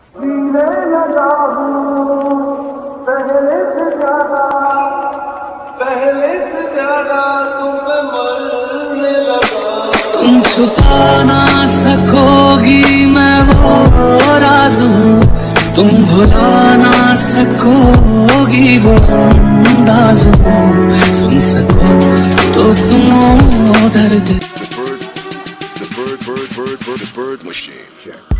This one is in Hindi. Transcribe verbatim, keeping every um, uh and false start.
जीने लगा हूँ पहले से ज्यादा, पहले से ज्यादा तुम्हें मरने लगा। तुम छुपा ना सकोगी मैं वो राज हूँ, तुम भुला ना सकोगी वो अंदाज हूँ। सुन सको तो सुनो दर्द। The bird, the bird, bird, bird, bird, bird machine.